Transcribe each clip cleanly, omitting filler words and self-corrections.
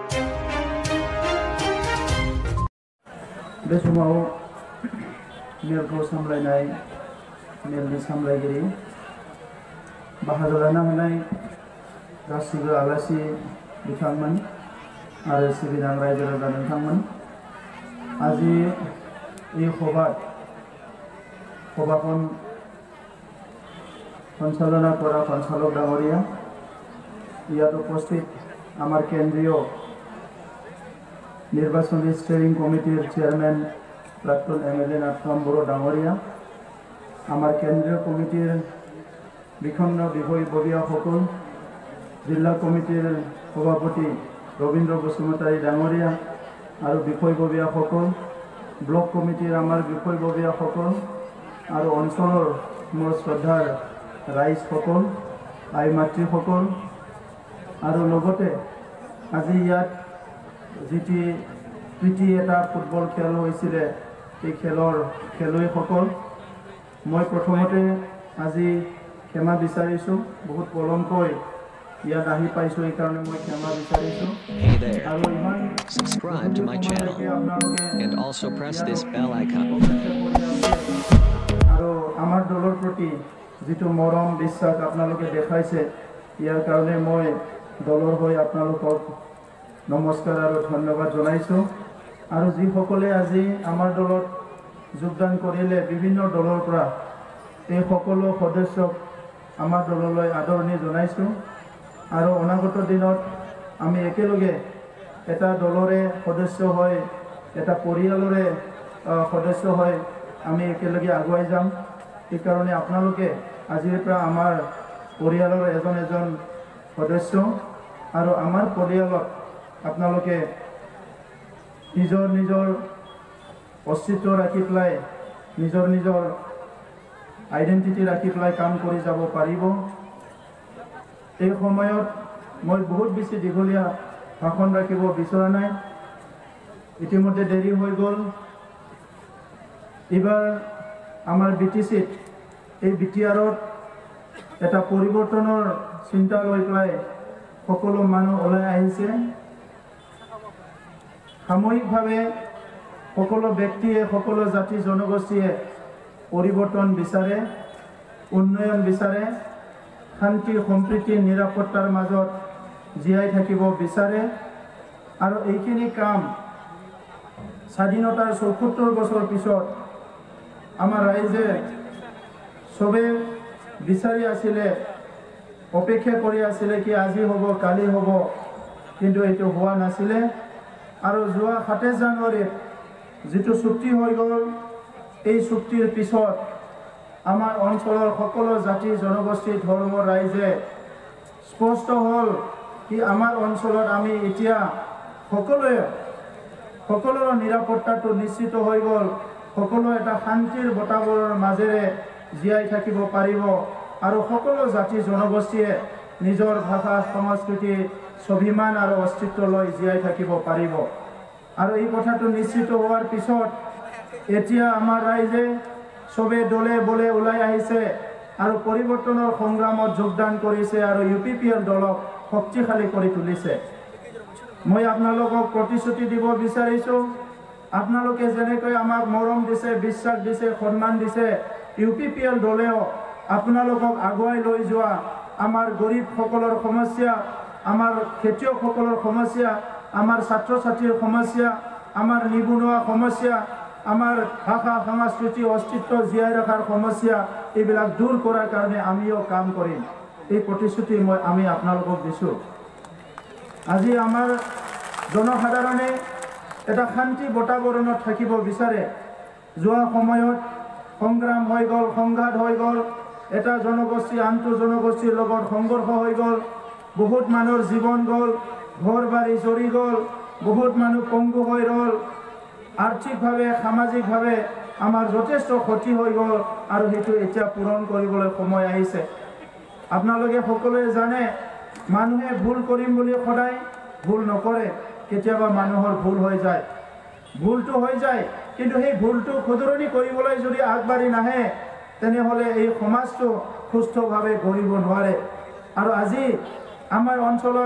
बे समाव मेलखौ सामलायनाय मेलनि सामलायगिरि बाहागो लानो हानाय गासिबो आलासि बिथांमोन आरो सिबिनां रायजो राजा नोंथांमोन আজি এই সভাখন সঞ্চালনা কৰা সঞ্চালক ডাঙৰীয়া ইয়াত উপস্থিত আমাৰ কেন্দ্ৰীয় নিৰ্বাচনী ষ্টেৰিং কমিটিৰ চেয়াৰম্যান প্ৰাক্তন এমএলএ নাথৰাম বড়ো ডাঙৰীয়া আমাৰ কেন্দ্ৰীয় কমিটিৰ বিখণ্ড বিষয়ববীয়াসকল জিলা কমিটিৰ সভাপতি ৰবীন্দ্ৰ বসুমতাৰী ডাঙৰীয়া আৰু বিষয়ববীয়াসকল ব্লক কমিটিৰ আমাৰ বিষয়ববীয়াসকল আৰু অঞ্চলৰ মোৰ শ্ৰদ্ধাৰ ৰাইজসকল আই মাতৃসকল আৰু লগতে আজি ইয়াত যিটি প্ৰীতি এটা ফুটবল খেল হৈছিলে এই খেলৰ খেলুৱৈসকল মই প্ৰথমতে আজি ক্ষমা বিচাৰিছোঁ বহুত পলমকৈ ইয়াত আহি পাইছোঁ এই কাৰণে মই ক্ষমা বিচাৰিছোঁ আৰু ইমান subscribe to my channel and also press this bell icon আৰু আমাৰ দলৰ প্ৰতি যিটো মৰম বিশ্বাস আপোনালোকে দেখাইছে ইয়াৰ কাৰণে মই দলৰ হৈ আপোনালোকক নমস্কাৰ আৰু ধন্যবাদ জনাইছোঁ আৰু যিসকলে আজি আমাৰ দলত যোগদান কৰিলে বিভিন্ন দলৰ পৰা এই সকলো সদস্যক আমাৰ দললৈ আদৰণি জনাইছোঁ আৰু অনাগত দিনত আমি একেলগে এটা দলৰে সদস্য হৈ এটা পৰিয়ালৰে সদস্য হৈ আমি একেলগে আগুৱাই যাম এই কাৰণে আপোনালোকে আজিৰ পৰা আমাৰ পৰিয়ালৰ এজন সদস্য আৰু আমাৰ পৰিয়ালত আপোনালোকে নিজৰ অস্তিত্ব ৰাখি পেলাই নিজৰ আইডেন্টিটি ৰাখি পেলাই কাম কৰি যাব পাৰিব এই সময়ত মই বহুত বেছি দীঘলীয়া ভাষণ ৰাখিব বিচৰা নাই ইতিমধ্যে দেৰি হৈ গ'ল এবাৰ আমাৰ বিটিচিত এই বিটিআৰত এটা পৰিৱৰ্তনৰ চিন্তা লৈ পেলাই সকলো মানুহ ওলাই আহিছে সামূহিকভাৱে সকলো ব্যক্তিয়ে সকলো জাতি জনগোষ্ঠীয়ে পৰিৱৰ্তন বিচাৰে উন্নয়ন বিচাৰে শান্তি সম্প্ৰীতি নিৰাপত্তাৰ মাজত জীয়াই থাকিব বিচাৰে আৰু এইখিনি কাম স্বাধীনতাৰ ৭৪ বছৰ পিছত আমাৰ ৰাইজে সবে বিচাৰি আছিলে অপেক্ষা কৰি আছিলে কি আজি হ'ব কালি হ'ব কিন্তু এইটো হোৱা নাছিলে আৰু যোৱা ২৭ জানুৱাৰীত যিটো চুক্তি হৈ গ'ল এই চুক্তিৰ পিছত আমাৰ অঞ্চলৰ সকলো জাতি জনগোষ্ঠী ধৰ্ম ৰাইজে স্পষ্ট হ'ল কি আমাৰ অঞ্চলত আমি এতিয়া সকলোৰে নিৰাপত্তাটো নিশ্চিত হৈ গ'ল সকলো এটা শান্তিৰ বাতাবৰণৰ মাজেৰে জীয়াই থাকিব পাৰিব আৰু সকলো জাতি জনগোষ্ঠীয়ে নিজৰ ভাষা সংস্কৃতি স্বাভিমান আৰু অস্তিত্ব লৈ জীয়াই থাকিব পাৰিব আৰু এই কথাটো নিশ্চিত হোৱাৰ পিছত এতিয়া আমাৰ ৰাইজে সবে দলে বলে ওলাই আহিছে আৰু পৰিৱৰ্তনৰ সংগ্ৰামত যোগদান কৰিছে আৰু ইউপিপিএল দলক শক্তিশালী কৰি তুলিছে মই আপোনালোকক প্ৰতিশ্ৰুতি দিব বিচাৰিছোঁ আপোনালোকে যেনেকৈ আমাক মৰম দিছে বিশ্বাস দিছে সন্মান দিছে ইউপিপিএল দলেও আপোনালোকক আগুৱাই লৈ যোৱা আমাৰ গৰীবসকলৰ সমস্যা আমাৰ খেতিয়কসকলৰ সমস্যা আমাৰ ছাত্ৰ ছাত্ৰীৰ সমস্যা আমাৰ নিবনুৱা সমস্যা আমাৰ ভাষা সংস্কৃতি অস্তিত্ব জীয়াই ৰখাৰ সমস্যা এইবিলাক দূৰ কৰাৰ কাৰণে আমিও কাম কৰিম এই প্ৰতিশ্ৰুতি আমি আপোনালোকক দিছোঁ আজি আমাৰ জনসাধাৰণে এটা শান্তি বাতাবৰণত থাকিব বিচাৰে যোৱা সময়ত সংগ্ৰাম হৈ গ'ল সংঘাত হৈ গ'ল এটা জনগোষ্ঠী আনটো জনগোষ্ঠীৰ লগত সংঘৰ্ষ হৈ গ'ল বহুত মানুহৰ জীৱন গ'ল ঘৰ বাৰী জ্বলি গ'ল বহুত মানুহ পংগু হৈ ৰ'ল আৰ্থিকভাৱে সামাজিকভাৱে আমাৰ যথেষ্ট ক্ষতি হৈ গ'ল আৰু সেইটো এতিয়া পূৰণ কৰিবলৈ সময় আহিছে আপোনালোকে সকলোৱে জানে মানুহে ভুল কৰিম বুলি সদায় ভুল নকৰে কেতিয়াবা মানুহৰ ভুল হৈ যায় ভুলটো হৈ যায় কিন্তু সেই ভুলটো শুধৰণি কৰিবলৈ যদি আগবাঢ়ি নাহে তেনেহ'লে এই সমাজটো সুস্থভাৱে গঢ়িব নোৱাৰে আৰু আজি আমাৰ অঞ্চলত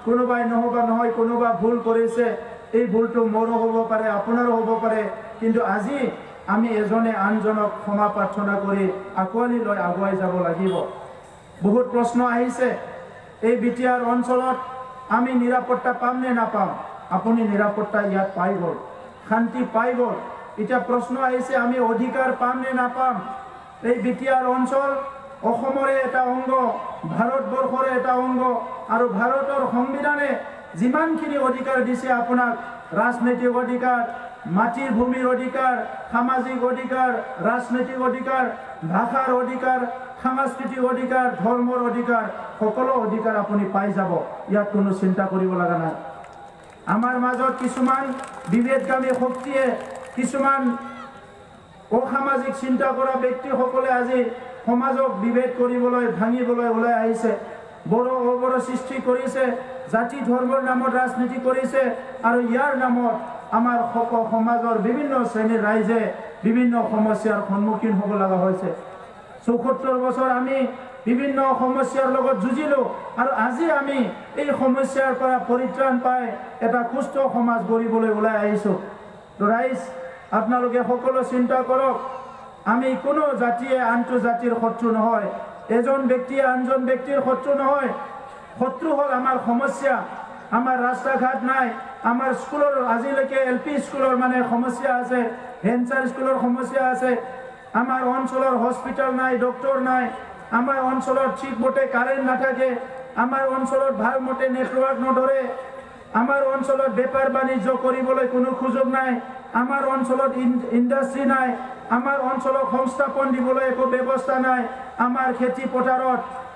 কোনোবাই নহবা নহয় কোনোবা ভুল কৰিছে এই ভুলটো মোৰো হ'ব পাৰে আপোনাৰো হ'ব পাৰে কিন্তু আজি আমি এজনে আনজনক ক্ষমা প্ৰাৰ্থনা কৰি আকোৱালি লৈ আগুৱাই যাব লাগিব বহুত প্ৰশ্ন আহিছে এই বিটিআৰ অঞ্চলত আমি নিৰাপত্তা পাম নে নাপাম আপুনি নিৰাপত্তা ইয়াত পাই গ'ল শান্তি পাই গ'ল এটা প্ৰশ্ন আহিছে আমি অধিকাৰ পাম নে নাপাম এই বিটিআৰ অঞ্চল অসমৰে এটা অংগ ভাৰতবৰ্ষৰে এটা অংগ আৰু ভাৰতৰ সংবিধানে যিমানখিনি অধিকাৰ দিছে আপোনাক ৰাজনৈতিক অধিকাৰ মাটিৰ ভূমিৰ অধিকাৰ সামাজিক অধিকাৰ ৰাজনৈতিক অধিকাৰ ভাষাৰ অধিকাৰ সাংস্কৃতিক অধিকাৰ ধৰ্মৰ অধিকাৰ সকলো অধিকাৰ আপুনি পাই যাব ইয়াত কোনো চিন্তা কৰিব লগা নাই আমাৰ মাজত কিছুমান বিভেদগামী শক্তিয়ে কিছুমান অসামাজিক চিন্তা কৰা ব্যক্তিসকলে আজি সমাজক বিভেদ কৰিবলৈ ভাঙিবলৈ ওলাই আহিছে বড় অবড় সৃষ্টি কৰিছে জাতি ধৰ্মৰ নামত ৰাজনীতি কৰিছে আৰু ইয়াৰ নামত আমাৰ সমাজৰ বিভিন্ন শ্ৰেণীৰ ৰাইজে বিভিন্ন সমস্যাৰ সন্মুখীন হ'ব লগা হৈছে ৭৪ বছৰ আমি বিভিন্ন সমস্যাৰ লগত যুঁজিলো আৰু আজি আমি এই সমস্যাৰ পৰা পৰিত্ৰাণ পাই এটা সুস্থ সমাজ গঢ়িবলৈ ওলাই আহিছো তো ৰাইজ আপোনালোকে সকলো চিন্তা কৰক আমি কোনো জাতিয়ে আনটো জাতিৰ শত্ৰু নহয় এজন ব্যক্তিয়ে আনজন ব্যক্তিৰ শত্ৰু নহয় শত্ৰু হ'ল আমাৰ সমস্যা আমাৰ ৰাস্তা ঘাট নাই আমাৰ স্কুলৰ আজিলৈকে এলপি স্কুলৰ মানে সমস্যা আছে ভেঞ্চাৰ স্কুলৰ সমস্যা আছে আমাৰ অঞ্চলৰ হস্পিটাল নাই ডক্টৰ নাই আমাৰ অঞ্চলত ঠিকমতে কাৰেণ্ট নাথাকে আমাৰ অঞ্চলত ভালমতে নেটৱৰ্ক নধৰে আমাৰ অঞ্চলত বেপাৰ বাণিজ্য কৰিবলৈ কোনো সুযোগ নাই আমাৰ অঞ্চলত ইণ্ডাষ্ট্ৰি নাই আমাৰ অঞ্চলত সংস্থাপন দিবলৈ একো ব্যৱস্থা নাই আমাৰ খেতি পথাৰত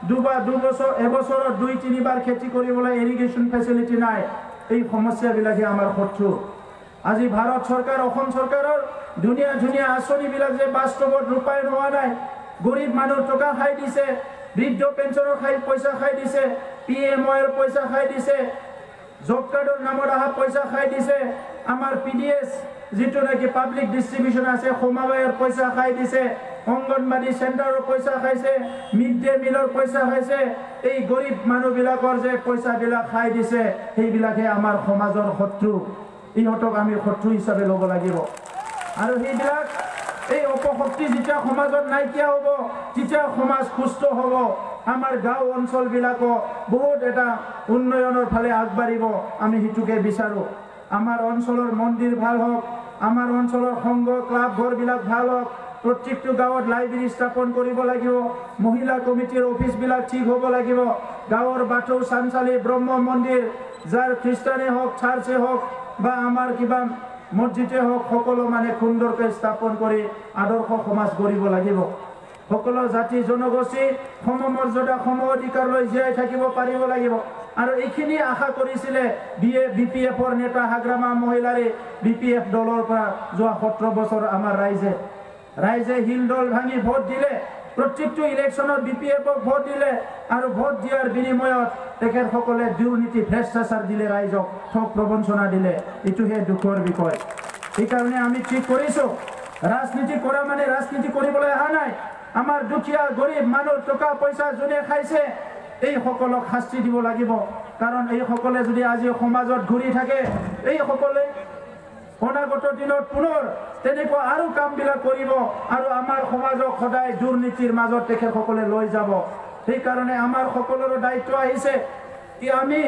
এবছৰত 2-3 খেতি কৰিবলৈ ইৰিগেশ্যন ফেচিলিটি নাই এই সমস্যাবিলাকে আমাৰ শত্ৰু আজি ভাৰত চৰকাৰ অসম চৰকাৰৰ ধুনীয়া ধুনীয়া আঁচনিবিলাক যে বাস্তৱত ৰূপায়ণ হোৱা নাই গৰীব মানুহ টকা খাই দিছে বৃদ্ধ পেঞ্চনৰ পইচা খাই দিছে PMOৰ পইচা খাই দিছে জব কাৰ্ডৰ নামত অহা পইচা খাই দিছে আমাৰ PDS যেটো নাকি পাব্লিক ডিস্ট্রিবিউশন আছে সমবায়ৰ পইচা খাই দিছে অঙ্গনবাড়ী সেন্টাৰৰ পইচা খাইছে মিড ডে মিলৰ পইচা খাইছে এই গৰীব মানুহবিলাকৰ যে পইচাবিলাক খাই দিছে সেইবিলাকে আমাৰ সমাজৰ শত্ৰু ইহঁতক আমি শত্ৰু হিচাপে ল'ব লাগিব আৰু সেইবিলাক এই অপশক্তি যেতিয়া সমাজত নাইকিয়া হ'ব তেতিয়া সমাজ সুস্থ হ'ব আমাৰ গাঁও অঞ্চলবিলাকো বহুত এটা উন্নয়নৰ ফালে আগবাঢ়িব আমি হিতুকে বিচাৰো আমাৰ অঞ্চলৰ মন্দিৰ ভাল হওক আমাৰ অঞ্চলৰ সংঘ ক্লাব ঘৰবিলাক ভাল হওক প্ৰত্যেকটো গাঁৱত লাইব্ৰেৰী স্থাপন কৰিব লাগিব মহিলা কমিটিৰ অফিচবিলাক ঠিক হ'ব লাগিব গাঁৱৰ বাথৌ চানচালি ব্ৰহ্ম মন্দিৰ যাৰ খ্ৰীষ্টানে হওক চাৰ্চে হওক বা আমাৰ কিবা মসজিদে হওক সকলো মানে সুন্দৰকৈ স্থাপন কৰি আদৰ্শ সমাজ গঢ়িব লাগিব সকলো জাতি জনগোষ্ঠী সমমৰ্যাদা সম অধিকাৰ লৈ জীয়াই থাকিব পাৰিব লাগিব আৰু এইখিনি আশা কৰিছিলে BPFৰ নেতা হাগ্ৰামা মহিলাৰে BPF দলৰ পৰা যোৱা 17 বছৰ আমাৰ ৰাইজে হিল দল ভাঙি ভোট দিলে প্ৰত্যেকটো ইলেকশ্যনত BPFক ভোট দিলে আৰু ভোট দিয়াৰ বিনিময়ত তেখেতসকলে দুৰ্নীতি ভ্ৰষ্টাচাৰ দিলে ৰাইজক ঠগ প্ৰবঞ্চনা দিলে এইটোহে দুখৰ বিষয় এইকাৰণে আমি ঠিক কৰিছো ৰাজনীতি কৰা মানে ৰাজনীতি কৰিবলৈ অহা নাই আমাৰ দুখীয়া গৰীব মানুহ টকা পইচা যোনে খাইছে এই সকলক শাস্তি দিব লাগিব কাৰণ এই সকলে যদি আজি সমাজত ঘূৰি থাকে এই সকলে অনাগত দিনত পুনৰ তেনেকুৱা আৰু কামবিলাক কৰিব আৰু আমাৰ সমাজক সদায় দুৰ্নীতিৰ মাজত তেখেতসকলে লৈ যাব সেইকাৰণে আমাৰ সকলোৰে দায়িত্ব আহিছে কি আমি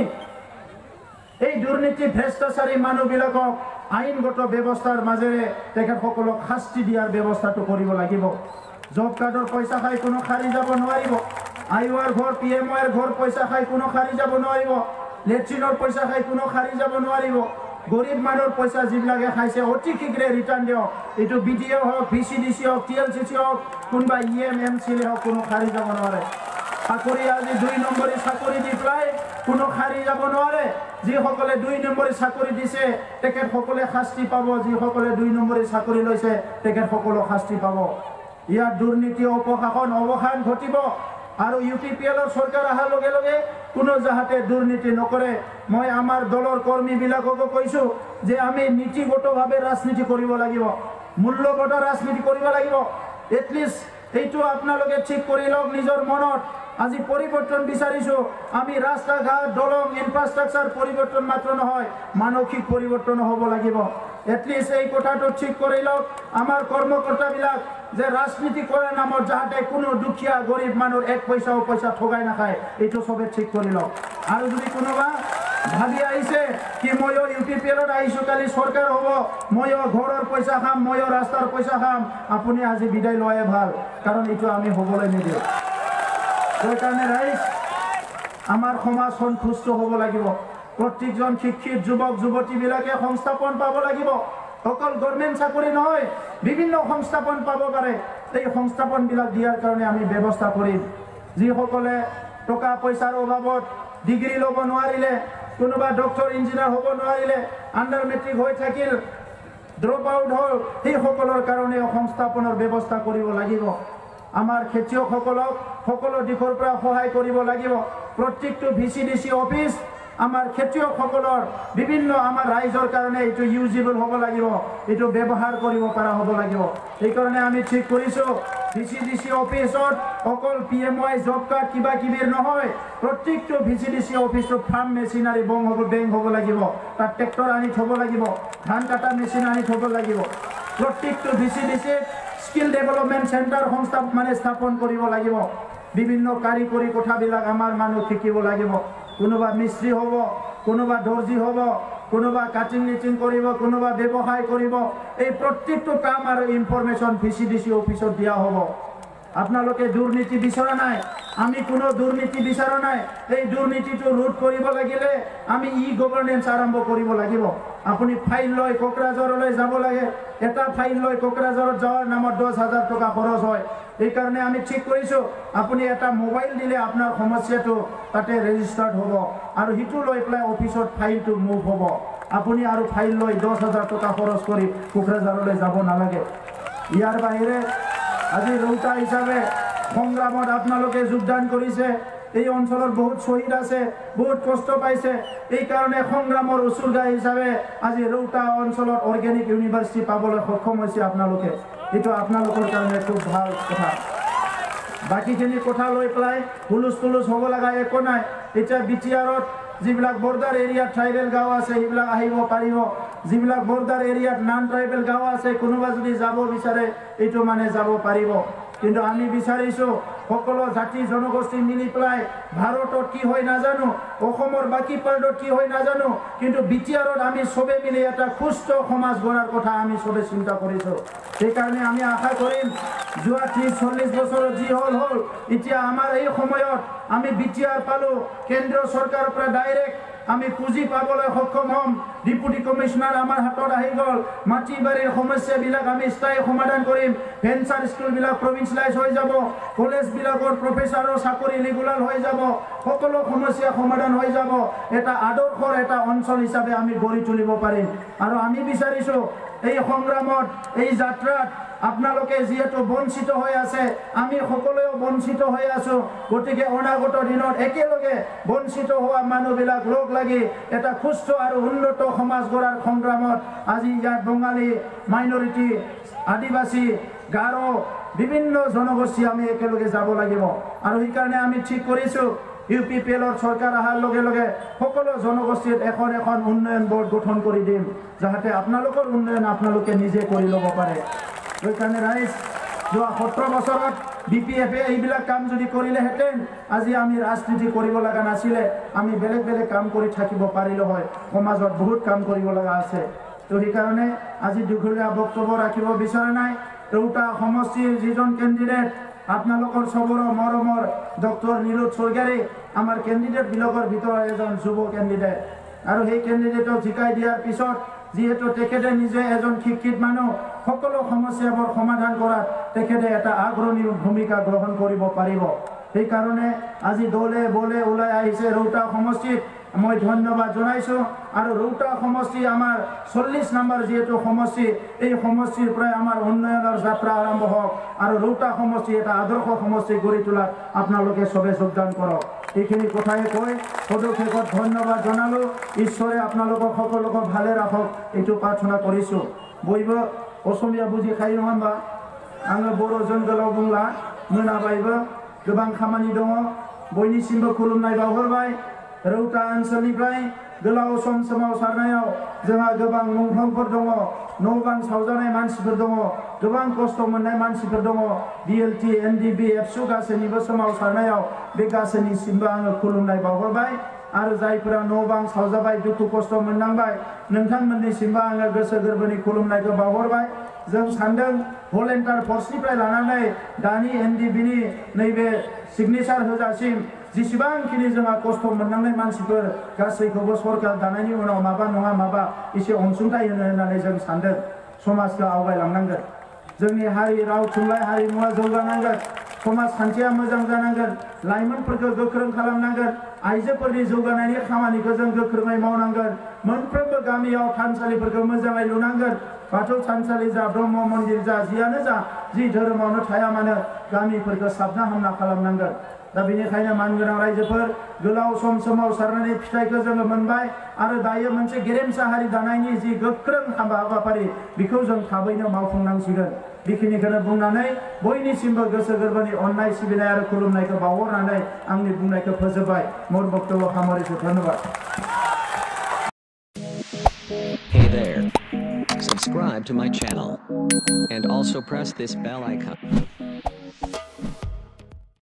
এই দুৰ্নীতি ভ্ৰষ্টাচাৰী মানুহবিলাকক আইনগত ব্যৱস্থাৰ মাজেৰে তেখেতসকলক শাস্তি দিয়াৰ ব্যৱস্থাটো কৰিব লাগিব জব কাৰ্ডৰ পইচা খাই কোনো খাৰি যাব নোৱাৰিব আইওআৰ ঘৰ PMOৰ ঘৰ পইচা খাই কোনো খাৰি যাব নোৱাৰিব লেট্ৰিনৰ পইচা খাই কোনো খাৰি যাব নোৱাৰিব গৰীব মানুহৰ পইচা যিবিলাকে খাইছে অতি শীঘ্ৰে ৰিটাৰ্ণ দিয়ক এইটো BDO হওক VCDC হওক TLCC হওক কোনোবা EMMCL হওক কোনো খাৰি যাব নোৱাৰে চাকৰি আজি 2 নম্বৰী চাকৰি দি পেলাই কোনো খাৰি যাব নোৱাৰে যিসকলে 2 নম্বৰী চাকৰি দিছে তেখেতসকলে শাস্তি পাব যিসকলে 2 নম্বৰী চাকৰি লৈছে তেখেতসকলক শাস্তি পাব ইয়াৰ দুৰ্নীতি অপশাসন অৱসান ঘটিব আৰু UPPLৰ চৰকাৰ অহাৰ লগে লগে কোনো যাহাতে দুৰ্নীতি নকৰে মই আমাৰ দলৰ কৰ্মীবিলাককো কৈছো যে আমি নীতিগতভাৱে ৰাজনীতি কৰিব লাগিব মূল্যগত ৰাজনীতি কৰিব লাগিব এটলিষ্ট এইটো আপোনালোকে ঠিক কৰি লওক নিজৰ মনত আজি পৰিৱৰ্তন বিচাৰিছো আমি ৰাস্তা ঘাট দলং ইনফ্ৰাষ্ট্ৰাকচাৰ পৰিৱৰ্তন মাত্ৰ নহয় মানসিক পৰিৱৰ্তন হ'ব লাগিব এটলিষ্ট এই কথাটো ঠিক কৰি লওক আমাৰ কৰ্মকৰ্তাবিলাক যে ৰাজনীতি কৰাৰ নামত যাতে কোনো দুখীয়া গৰীব মানুহৰ এক পইচা ঠগাই নাখায় এইটো সবে ঠিক কৰি লওক আৰু যদি কোনোবা ভাবি আহিছে কি ময়ো ইউপিপিএলত আহিছোঁ কালি চৰকাৰ হ'ব ময়ো ঘৰৰ পইচা খাম ময়ো ৰাস্তাৰ পইচা খাম আপুনি আজি বিদায় লয়ে ভাল কাৰণ এইটো আমি হ'বলৈ নিদিওঁ সেইকাৰণে ৰাইজ আমাৰ সমাজ সন্তুষ্ট হ'ব লাগিব প্ৰত্যেকজন শিক্ষিত যুৱক যুৱতীবিলাকে সংস্থাপন পাব লাগিব অকল গভৰ্ণমেণ্ট চাকৰি নহয় বিভিন্ন সংস্থাপন পাব পাৰে এই সংস্থাপনবিলাক দিয়াৰ কাৰণে আমি ব্যৱস্থা কৰিম যিসকলে টকা পইচাৰ অভাৱত ডিগ্ৰী ল'ব নোৱাৰিলে কোনোবা ডক্টৰ ইঞ্জিনিয়াৰ হ'ব নোৱাৰিলে আণ্ডাৰ মেট্ৰিক হৈ থাকিল ড্ৰপ আউট হ'ল সেইসকলৰ কাৰণে সংস্থাপনৰ ব্যৱস্থা কৰিব লাগিব আমাৰ খেতিয়কসকলক সকলো দিশৰ পৰা সহায় কৰিব লাগিব প্ৰত্যেকটো ভিচিডিচি অফিচ আমাৰ খেতিয়কসকলৰ বিভিন্ন আমাৰ ৰাইজৰ কাৰণে এইটো ইউজেবল হ'ব লাগিব এইটো ব্যৱহাৰ কৰিব পৰা হ'ব লাগিব সেইকাৰণে আমি ঠিক কৰিছোঁ ভিচিডিচি অফিচত অকল PMY জব কাৰ্ড কিবা কিবিৰ নহয় প্ৰত্যেকটো ভিচিডিচি অফিচত ফাৰ্ম মেচিনাৰী বেংক হ'ব লাগিব তাত ট্ৰেক্টৰ আনি থ'ব লাগিব ধান কাটা মেচিন আনি থ'ব লাগিব প্ৰত্যেকটো ভিচিডিচি স্কিল ডেভেলপমেণ্ট চেণ্টাৰ স্থাপন কৰিব লাগিব বিভিন্ন কাৰিকৰী কথাবিলাক আমাৰ মানুহ শিকিব লাগিব কোনোবা মিস্ত্ৰী হ'ব কোনোবা দৰ্জি হ'ব কোনোবা কাটিং নিটিং কৰিব কোনোবা ব্যৱসায় কৰিব এই প্ৰত্যেকটো কাম আৰু ইনফৰমেশ্যন ভিচিডিচি অফিচত দিয়া হ'ব আপোনালোকে দুৰ্নীতি বিচৰা নাই আমি কোনো দুৰ্নীতি বিচৰা নাই এই দুৰ্নীতিটো ৰোধ কৰিব লাগিলে আমি গভৰ্নেন্স আৰম্ভ কৰিব লাগিব আপুনি ফাইল লৈ কোকৰাঝাৰলৈ যাব লাগে এটা ফাইল লৈ কোকৰাঝাৰত যোৱাৰ নামত 10,000 টকা খৰচ হয় এই কাৰণে আমি ঠিক কৰিছোঁ আপুনি এটা মোবাইল দিলে আপোনাৰ সমস্যাটো তাতে ৰেজিষ্টাৰ্ড হ'ব আৰু হিটো লৈ পেলাই অফিচত ফাইলটো মুভ হ'ব আপুনি আৰু ফাইল লৈ 10,000 টকা খৰচ কৰি কোকৰাঝাৰলৈ যাব নালাগে ইয়াৰ বাহিৰে আজি ৰৌতা হিচাপে সংগ্ৰামত আপোনালোকে যোগদান কৰিছে এই অঞ্চলত বহুত শহীদ আছে বহুত কষ্ট পাইছে এই কাৰণে সংগ্ৰামৰ উচুৰ্গা হিচাপে আজি ৰৌতা অঞ্চলত অৰ্গেনিক ইউনিভাৰ্চিটি পাবলৈ সক্ষম হৈছে আপোনালোকে এইটো আপোনালোকৰ কাৰণে খুব ভাল কথা বাকীখিনি কথা লৈ পেলাই হুলুচ হ'ব লগা একো নাই এতিয়া বিটিআৰত যিবিলাক বৰ্ডাৰ এৰিয়াত ট্ৰাইবেল গাঁও আছে সেইবিলাক আহিব পাৰিব যিবিলাক বৰ্ডাৰ এৰিয়াত নন ট্ৰাইবেল গাঁও আছে কোনোবা যদি যাব বিচাৰে এইটো যাব পাৰিব কিন্তু আমি বিচাৰিছোঁ সকলো জাতি জনগোষ্ঠী মিলি পেলাই ভাৰতত কি হয় নাজানো অসমৰ বাকী পাৰ্টত কি হয় নাজানো কিন্তু বিটিআৰত আমি সবে মিলি এটা সুস্থ সমাজ গঢ়াৰ কথা আমি সবে চিন্তা কৰিছোঁ সেইকাৰণে আমি আশা কৰিম যোৱা 30-40 বছৰত যি হ'ল এতিয়া আমাৰ এই সময়ত আমি বিটিআৰ পালোঁ কেন্দ্ৰীয় চৰকাৰৰ পৰা ডাইৰেক্ট আমি পুঁজি পাবলৈ সক্ষম হ'ম ডিপুটি কমিশনাৰ আমাৰ হাতত আহি গ'ল মাটি বাৰীৰ সমস্যাবিলাক আমি স্থায়ী সমাধান কৰিম ভেঞ্চাৰ স্কুলবিলাক প্ৰভিন্সিয়েলাইজ হৈ যাব কলেজবিলাকৰ প্ৰফেচাৰৰ চাকৰি ৰেগুলাৰ হৈ যাব সকলো সমস্যা সমাধান হৈ যাব এটা আদৰ্শৰ এটা অঞ্চল হিচাপে আমি গঢ়ি তুলিব পাৰিম আৰু আমি বিচাৰিছোঁ এই সংগ্ৰামত এই যাত্ৰাত আপোনালোকে যেহেতু বঞ্চিত হৈ আছে আমি সকলোৱে বঞ্চিত হৈ আছো গতিকে অনাগত দিনত একেলগে বঞ্চিত হোৱা মানুহবিলাক লগ লাগি এটা সুস্থ আৰু উন্নত সমাজ গঢ়াৰ সংগ্ৰামত আজি ইয়াত বঙালী মাইনৰিটি আদিবাসী গাৰো বিভিন্ন জনগোষ্ঠী আমি একেলগে যাব লাগিব আৰু সেইকাৰণে আমি ঠিক কৰিছোঁ ইউপিপিএলৰ চৰকাৰ অহাৰ লগে লগে সকলো জনগোষ্ঠীত এখন উন্নয়ন বোৰ্ড গঠন কৰি দিম যাতে আপোনালোকৰ উন্নয়ন আপোনালোকে নিজে কৰি ল'ব পাৰে সেইকাৰণে ৰাইজ যোৱা 17 বছৰত বিপিএফে এইবিলাক কাম যদি কৰিলেহেঁতেন আজি আমি ৰাজনীতি কৰিব লগা নাছিলে আমি বেলেগ কাম কৰি থাকিব পাৰিলো হয় সমাজত বহুত কাম কৰিব লগা আছে তো সেইকাৰণে আজি দীঘলীয়া বক্তব্য ৰাখিব বিচৰা নাই ৰৌতা সমষ্টিৰ যিজন কেণ্ডিডেট আপোনালোকৰ সবৰ মৰমৰ ডক্টৰ নীৰজ চৌধুৰী আমাৰ কেণ্ডিডেট বিলাকৰ ভিতৰত এজন যুৱ কেণ্ডিডেট আৰু সেই কেণ্ডিডেটক জিকাই দিয়াৰ পিছত যেহেতু তেখেতে নিজে এজন শিক্ষিত মানুহ সকলো সমস্যাবোৰ সমাধান কৰাত তেখেতে এটা আগ্ৰণী ভূমিকা গ্ৰহণ কৰিব পাৰিব সেইকাৰণে আজি দলে বলে ওলাই আহিছে ৰৌতা সমষ্টিত মই ধন্যবাদ জনাইছোঁ আৰু ৰৌতা সমষ্টি আমাৰ 40 নম্বৰ যেহেতু সমষ্টি এই সমষ্টিৰ পৰা আমাৰ উন্নয়নৰ যাত্ৰা আৰম্ভ হওক আৰু ৰৌতা সমষ্টি এটা আদৰ্শ সমষ্টি গঢ়ি তোলাত আপোনালোকে সবে যোগদান কৰক এইখিনি কথাই কৈ পদক্ষেপত ধন্যবাদ জনালোঁ ঈশ্বৰে আপোনালোকক সকলোকে ভালে ৰাখক এইটো প্ৰাৰ্থনা কৰিছোঁ বহিব অসমীয়া বুজি খাই নহয় বা आङो बर'जों गोलाव बुंला मोनाबायबो गोबां खामानि दङ बयनिसिमबो खुलुमनाय बावहरबाय रौता ओनसोलनिफ्राय गोलाव सम सोमावसारनायाव जोंहा गोबां मुंख्लंफोर दङ न' बां सावजानाय मानसिफोर दङ गोबां खस्थ' मोननाय मानसिफोर दङ बिएलटि एनडिबि एबसु गासैनिबो सोमावसारनायाव बे गासैनिसिमबो आङो खुलुमनाय बावहरबाय आरो जायफोरा न' बां सावजाबाय दुखु खस्थ' मोननांबाय नोंथांमोननिसिमबो आङो गोसो गोरबोनि खुलुमनायखौ बावहरबाय जों सानदों भलेन्टियार फर्सनिफ्राय लानानै दानि एनडिबिनि नैबे सिगनेचार होजासिम जेसेबांखिनि जोंहा खस्थ' मोननांनाय मानसिफोर गासैखौबो सरकार दानायनि उनाव माबा नङा माबा एसे अनसुंथाइ होनो होननानै जों सानदों समाजखौ आवगायलांनांगोन जोंनि हारि राव थुनलाइ हारिमुवा जौगानांगोन समाजखान्थिया मोजां जानांगोन लाइमोनफोरखौ गोख्रों खालामनांगोन आइजोफोरनि जौगानायनि खामानिखौ जों गोख्रोङै मावनांगोन मोनफ्रोमबो गामियाव थानसालिफोरखौ मोजाङै लुनांगोन बाथौ थानसालि जा ब्रह्म मन्दिर जा जियानो जा जि धोरोमावनो थाया मानो गामिफोरखौ साबना हामना खालामनांगोन दा बेनिखायनो मानगोनां रायजोफोर गोलाव सम सोमावसारनायनि फिथाइखौ जोङो मोनबाय आरो दायो मोनसे गेरेमसा हारि दानायनि जि गोख्रों हाबाफारि बेखौ जों थाबैनो मावफुंनांसिगोन बेखिनिखौनो बुंनानै बयनिसिमबो गोसो गोरबोनि अननाय सिबिनाय आरो खुलुमनायखौ बावहरनानै आंनि बुंनायखौ फोजोबबाय मोर बक्तब्य हामरिखौ धन्यबाद Hey there. Subscribe to my channel. And also press this bell icon.